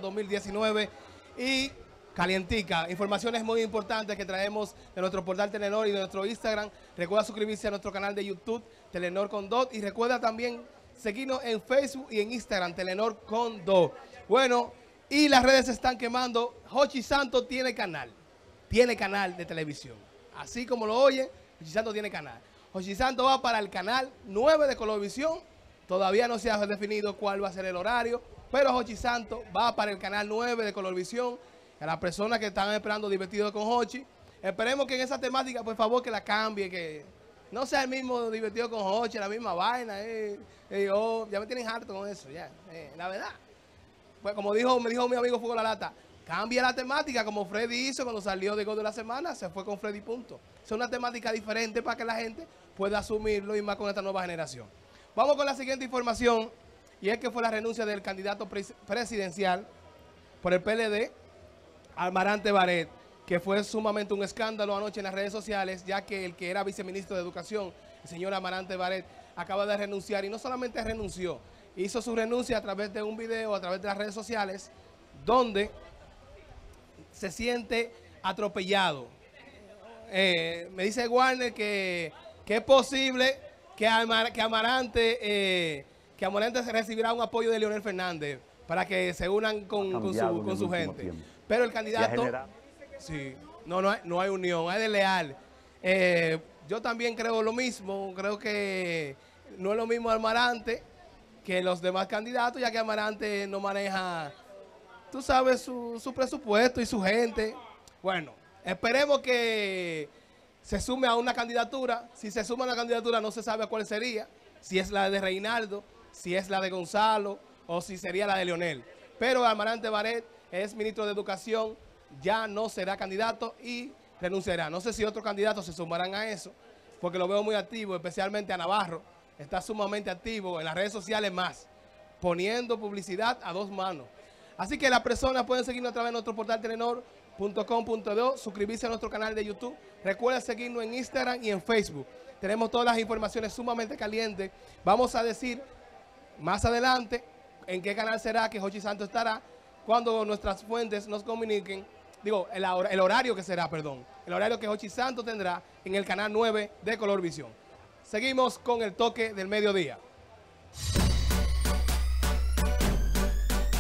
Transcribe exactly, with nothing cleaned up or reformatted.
dos mil diecinueve y calientica, informaciones muy importantes que traemos de nuestro portal Telenor y de nuestro Instagram. Recuerda suscribirse a nuestro canal de YouTube, Telenor con Dot, y recuerda también seguirnos en Facebook y en Instagram, Telenor con Dot. Bueno, y las redes se están quemando. Jochi Santos tiene canal, tiene canal de televisión. Así como lo oye, Jochi Santos tiene canal. Jochi Santos va para el canal nueve de Colorvisión. Todavía no se ha definido cuál va a ser el horario, pero Jochi Santos va para el canal nueve de Colorvisión. A las personas que están esperando Divertido con Jochi, esperemos que en esa temática, por favor, que la cambie, que no sea el mismo Divertido con Jochi, la misma vaina. Eh, eh, oh, ya me tienen harto con eso, ya, eh, la verdad. Pues como dijo, me dijo mi amigo Fuego La Lata, cambia la temática como Freddy hizo cuando salió de Gol de la Semana, se fue con Freddy punto. Es una temática diferente para que la gente pueda asumirlo y más con esta nueva generación. Vamos con la siguiente información, y es que fue la renuncia del candidato pres presidencial por el P L D, Amarante Baret, que fue sumamente un escándalo anoche en las redes sociales, ya que el que era viceministro de Educación, el señor Amarante Baret, acaba de renunciar, y no solamente renunció, hizo su renuncia a través de un video, a través de las redes sociales, donde se siente atropellado. Eh, me dice Warner que, que es posible que, Amar, que Amarante eh, que Amarante recibirá un apoyo de Leonel Fernández para que se unan con, con su, con su gente. Tiempo. Pero el candidato, sí, no, no hay, no hay unión, hay de leal. Eh, yo también creo lo mismo, creo que no es lo mismo Amarante que los demás candidatos, ya que Amarante no maneja, tú sabes, su, su presupuesto y su gente. Bueno, esperemos que se sume a una candidatura. Si se suma a una candidatura no se sabe cuál sería, si es la de Reinaldo, si es la de Gonzalo o si sería la de Leonel. Pero Amarante Baret es ministro de Educación, ya no será candidato y renunciará. No sé si otros candidatos se sumarán a eso, porque lo veo muy activo, especialmente a Navarro. Está sumamente activo en las redes sociales más, poniendo publicidad a dos manos. Así que las personas pueden seguirnos a través de nuestro portal telenor punto com punto do, suscribirse a nuestro canal de YouTube. Recuerda seguirnos en Instagram y en Facebook. Tenemos todas las informaciones sumamente calientes. Vamos a decir más adelante en qué canal será que Jochi Santos estará, cuando nuestras fuentes nos comuniquen, digo, el, el horario que será, perdón, el horario que Jochi Santos tendrá en el canal nueve de Colorvisión. Seguimos con el toque del mediodía.